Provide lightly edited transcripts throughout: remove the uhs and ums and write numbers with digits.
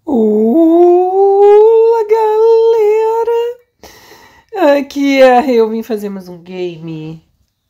Olá, galera! Aqui é a eu vim fazer mais um game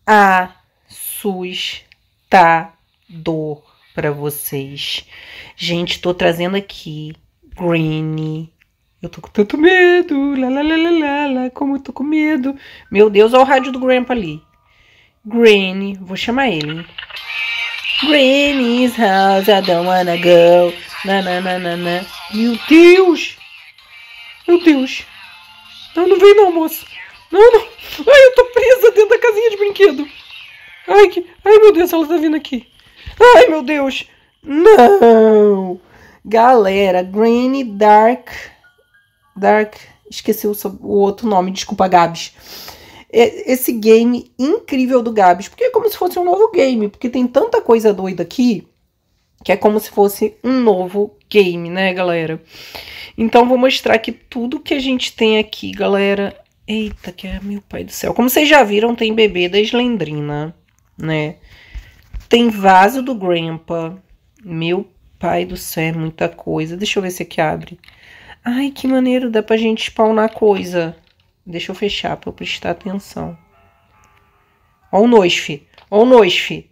assustador pra vocês. Gente, tô trazendo aqui Granny. Eu tô com tanto medo. Como eu tô com medo. Meu Deus, olha o rádio do Grandpa ali. Granny, vou chamar ele, hein? Granny's house, I don't wanna go. Na. Meu Deus! Meu Deus! Não vem não, moça! Não! Ai, eu tô presa dentro da casinha de brinquedo! Ai, meu Deus, ela tá vindo aqui! Ai, meu Deus! Não! Galera, Granny Dark... Esqueci o outro nome, desculpa, Gabs. Esse game incrível do Gabs, porque é como se fosse um novo game, porque tem tanta coisa doida aqui, que é como se fosse um novo game, né, galera? Então, vou mostrar aqui tudo que a gente tem aqui, galera. Eita, que é meu pai do céu. Como vocês já viram, tem bebê da Slendrina, né? Tem vaso do Grandpa. Meu pai do céu, é muita coisa. Deixa eu ver se aqui abre. Ai, que maneiro, dá pra gente spawnar coisa. Deixa eu fechar pra eu prestar atenção. Ó o Nosf. Ó o Nosf.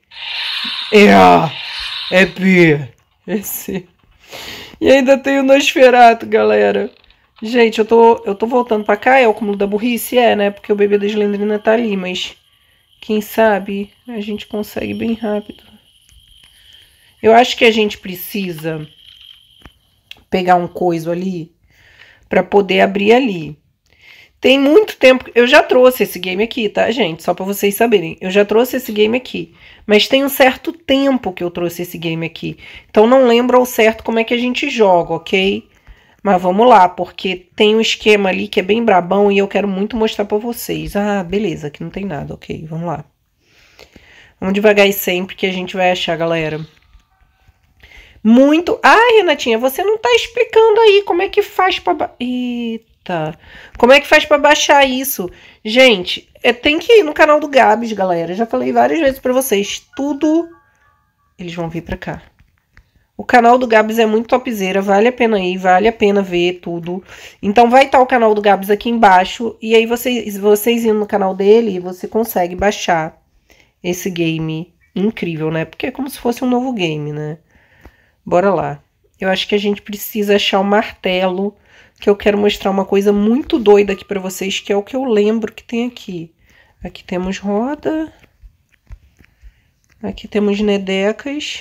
É B. É C. E ainda tem o Nosferatu, galera. Gente, eu tô voltando pra cá. É o cúmulo da burrice? É, né? Porque o bebê da Slendrina tá ali. Mas quem sabe a gente consegue bem rápido. Eu acho que a gente precisa pegar um coiso ali pra poder abrir ali. Tem muito tempo... Eu já trouxe esse game aqui, tá, gente? Só pra vocês saberem. Eu já trouxe esse game aqui. Mas tem um certo tempo que eu trouxe esse game aqui. Então não lembro ao certo como é que a gente joga, ok? Mas vamos lá, porque tem um esquema ali que é bem brabão e eu quero muito mostrar pra vocês. Ah, beleza, aqui não tem nada, ok? Vamos lá. Vamos devagar e sempre que a gente vai achar, galera. Muito... Ai, Renatinha, você não tá explicando aí como é que faz pra... Eita... Como é que faz pra baixar isso? Gente, tem que ir no canal do Gabs, galera. Já falei várias vezes pra vocês. Tudo... Eles vão vir pra cá. O canal do Gabs é muito topzera. Vale a pena ir, vale a pena ver tudo. Então vai estar o canal do Gabs aqui embaixo. E aí vocês indo no canal dele, você consegue baixar esse game incrível, né? Porque é como se fosse um novo game, né? Bora lá. Eu acho que a gente precisa achar o martelo, que eu quero mostrar uma coisa muito doida aqui pra vocês, que é o que eu lembro que tem aqui. Aqui temos roda. Aqui temos nedecas.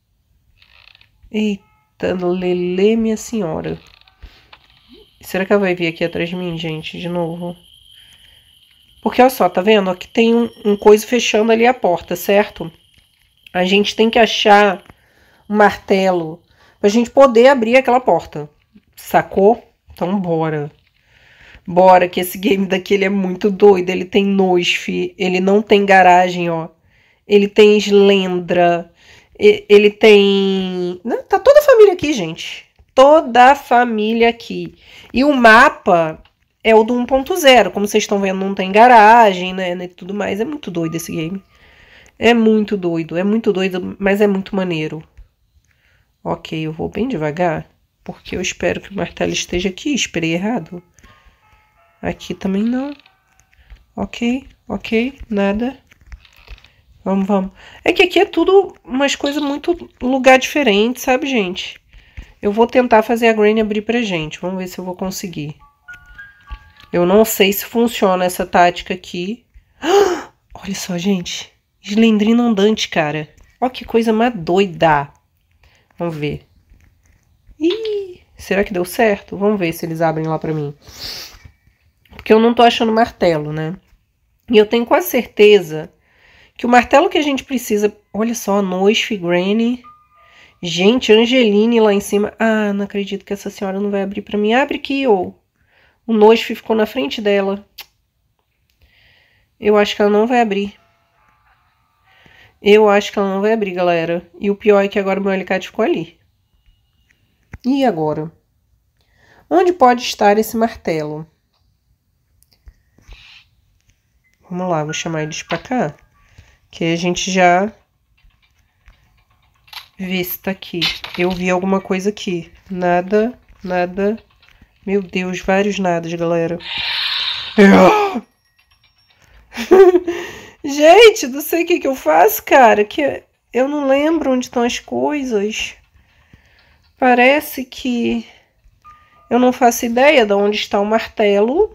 Eita, lelê, minha senhora. Será que ela vai vir aqui atrás de mim, gente, de novo? Porque, olha só, tá vendo? Aqui tem um coisa fechando ali a porta, certo? A gente tem que achar um martelo pra gente poder abrir aquela porta. Sacou? Então, bora. Bora, que esse game daqui ele é muito doido. Ele tem Nosf, ele não tem garagem, ó. Ele tem Slendra, ele tem... Não, tá toda a família aqui, gente. Toda a família aqui. E o mapa é o do 1.0. Como vocês estão vendo, não tem garagem, né? E tudo mais. É muito doido esse game. É muito doido, mas é muito maneiro. Ok, eu vou bem devagar, porque eu espero que o martelo esteja aqui. Esperei errado. Aqui também não. Ok, nada. Vamos. É que aqui é tudo umas coisas muito lugar diferente, sabe, gente? Eu vou tentar fazer a Granny abrir pra gente. Vamos ver se eu vou conseguir. Eu não sei se funciona essa tática aqui. Olha só, gente. Slendrina andante, cara. Ó que coisa mais doida. Vamos ver. Ih, será que deu certo? Vamos ver se eles abrem lá pra mim. Porque eu não tô achando martelo, né? E eu tenho quase certeza que o martelo que a gente precisa... Olha só, Nosf, Granny. Gente, Angeline lá em cima. Ah, não acredito que essa senhora não vai abrir pra mim. Abre aqui, ô. O Nosf ficou na frente dela. Eu acho que ela não vai abrir. Eu acho que ela não vai abrir, galera. E o pior é que agora o meu alicate ficou ali. E agora? Onde pode estar esse martelo? Vamos lá, vou chamar eles pra cá. Que a gente já vê se tá aqui. Eu vi alguma coisa aqui. Nada Nada. Meu Deus, vários nadas, galera. Gente, não sei o que eu faço, cara. Que eu não lembro onde estão as coisas. Parece que eu não faço ideia de onde está o martelo.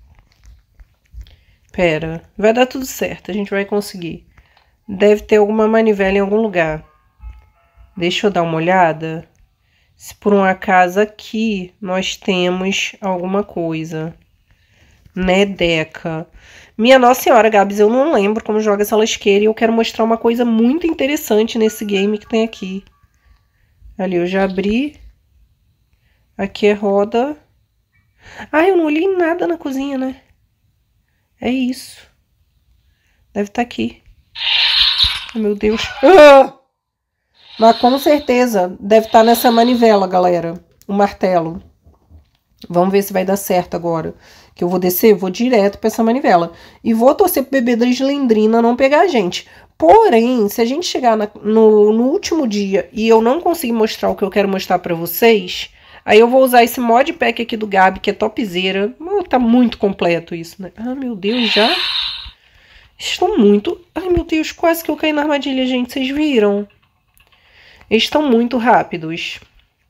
Pera, vai dar tudo certo, a gente vai conseguir. Deve ter alguma manivela em algum lugar. Deixa eu dar uma olhada. Se por um acaso aqui nós temos alguma coisa. Né, Deca? Minha Nossa Senhora, Gabs, eu não lembro como joga essa lasqueira e eu quero mostrar uma coisa muito interessante nesse game que tem aqui. Ali, eu já abri. Aqui é roda. Ah, eu não olhei nada na cozinha, né? É isso. Deve estar aqui. Oh, meu Deus. Ah! Mas com certeza deve estar nessa manivela, galera. O martelo. Vamos ver se vai dar certo agora. Que eu vou descer, vou direto pra essa manivela. E vou torcer pro bebê da Slendrina não pegar a gente. Porém, se a gente chegar no último dia e eu não conseguir mostrar o que eu quero mostrar pra vocês, aí eu vou usar esse modpack aqui do Gabi, que é topzera. Tá muito completo isso, né? Ah, meu Deus, já? Estão muito... Ai, meu Deus, quase que eu caí na armadilha, gente. Vocês viram? Eles estão muito rápidos.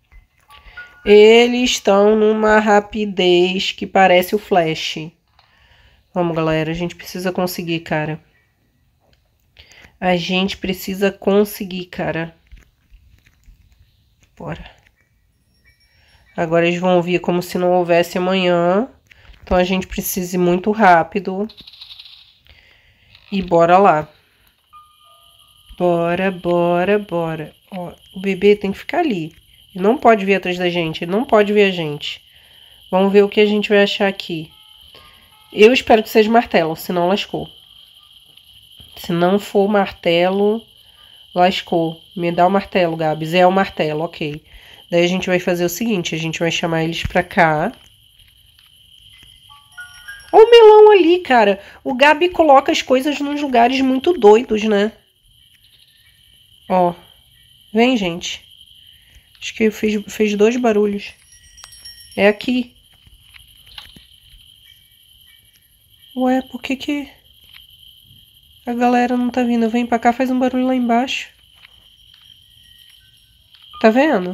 Eles estão numa rapidez que parece o Flash. Vamos, galera. A gente precisa conseguir, cara. A gente precisa conseguir, cara. Bora. Agora eles vão vir como se não houvesse amanhã. Então a gente precisa ir muito rápido. E bora lá. Bora, bora, bora. Ó, o bebê tem que ficar ali. Ele não pode vir atrás da gente. Ele não pode ver a gente. Vamos ver o que a gente vai achar aqui. Eu espero que seja martelo, senão lascou. Se não for martelo, lascou. Me dá o martelo, Gabs. É o martelo, ok. Daí a gente vai fazer o seguinte. A gente vai chamar eles pra cá. Olha o melão ali, cara. O Gabi coloca as coisas nos lugares muito doidos, né? Ó. Vem, gente. Acho que fez 2 barulhos. É aqui. Ué, por que a galera não tá vindo? Vem pra cá, faz um barulho lá embaixo. Tá vendo?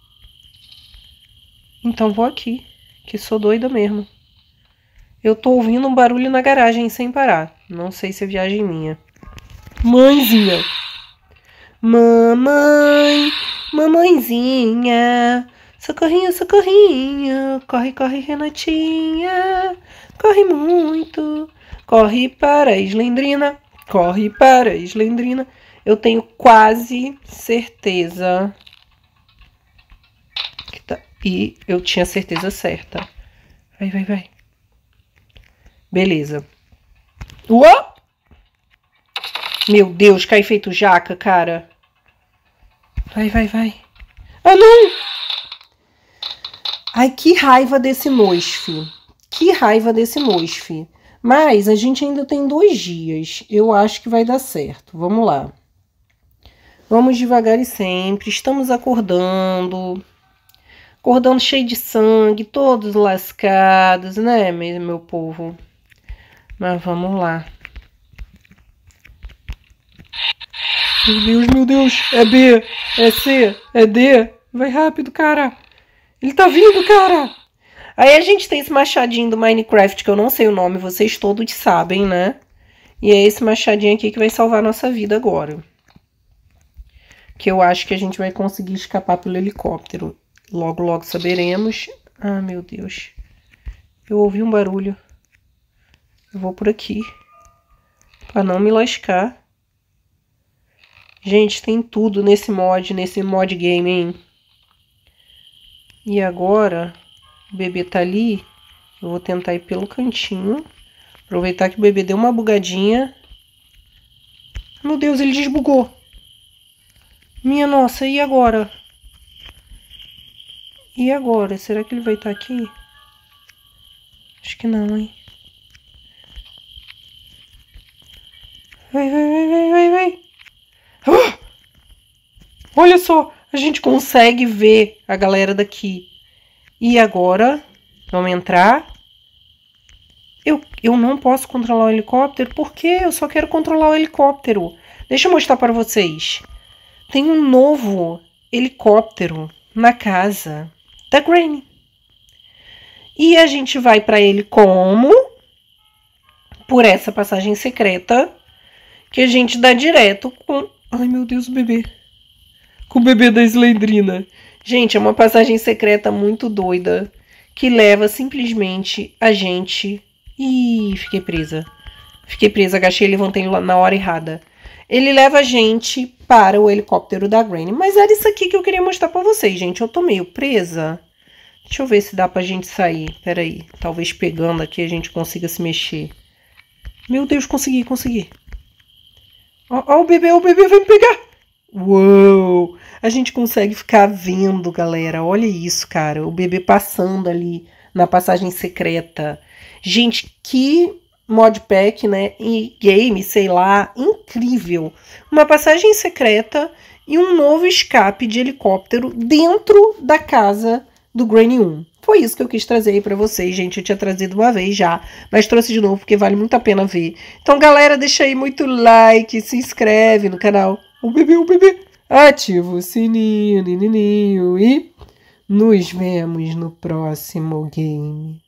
Então vou aqui, que sou doida mesmo. Eu tô ouvindo um barulho na garagem sem parar. Não sei se é viagem minha. Mãezinha. Mamãe, mamãezinha. Socorrinho, socorrinho. Corre, corre, Renatinha. Corre muito. Corre para a Slendrina. Corre para a Slendrina. Eu tenho quase certeza que tá. E eu tinha certeza certa. Vai, vai, vai. Beleza. Uou! Meu Deus, cai feito jaca, cara. Vai, vai, vai. Ah, não! Ai, que raiva desse Nosf. Que raiva desse Nosf. Mas a gente ainda tem 2 dias. Eu acho que vai dar certo. Vamos lá. Vamos devagar e sempre. Estamos acordando. Acordando cheio de sangue. Todos lascados, né, meu povo? Mas vamos lá. Meu Deus, meu Deus. É B, é C, é D. Vai rápido, cara. Ele tá vindo, cara. Aí a gente tem esse machadinho do Minecraft, que eu não sei o nome, vocês todos sabem, né? E é esse machadinho aqui que vai salvar a nossa vida agora. Que eu acho que a gente vai conseguir escapar pelo helicóptero. Logo, logo saberemos. Ah, meu Deus. Eu ouvi um barulho. Eu vou por aqui. Pra não me lascar. Gente, tem tudo nesse mod game, hein? E agora, o bebê tá ali. Eu vou tentar ir pelo cantinho. Aproveitar que o bebê deu uma bugadinha. Meu Deus, ele desbugou. Minha nossa, e agora? E agora? Será que ele vai estar aqui? Acho que não, hein? Vai, vai, vai, vai, vai, vai. Olha só, a gente consegue ver a galera daqui. E agora, vamos entrar. Eu não posso controlar o helicóptero, porque eu só quero controlar o helicóptero. Deixa eu mostrar para vocês. Tem um novo helicóptero na casa da Granny. E a gente vai para ele como? Por essa passagem secreta, que a gente dá direto com... Ai, meu Deus, o bebê. Com o bebê da Slendrina. Gente, é uma passagem secreta muito doida, que leva simplesmente a gente... Ih, fiquei presa. Fiquei presa, agachei e levantei na hora errada. Ele leva a gente para o helicóptero da Granny. Mas era isso aqui que eu queria mostrar pra vocês, gente. Eu tô meio presa. Deixa eu ver se dá pra gente sair. Pera aí. Talvez pegando aqui a gente consiga se mexer. Meu Deus, consegui. Ó, o bebê vai me pegar. Uou! A gente consegue ficar vendo, galera. Olha isso, cara. O bebê passando ali na passagem secreta. Gente, que modpack, né? E game, sei lá, incrível. Uma passagem secreta e um novo escape de helicóptero dentro da casa do Granny 1. Foi isso que eu quis trazer aí pra vocês, gente. Eu tinha trazido uma vez já, mas trouxe de novo porque vale muito a pena ver. Então, galera, deixa aí muito like, se inscreve no canal. O bebê. Ativa o sininho, nininho, e nos vemos no próximo game.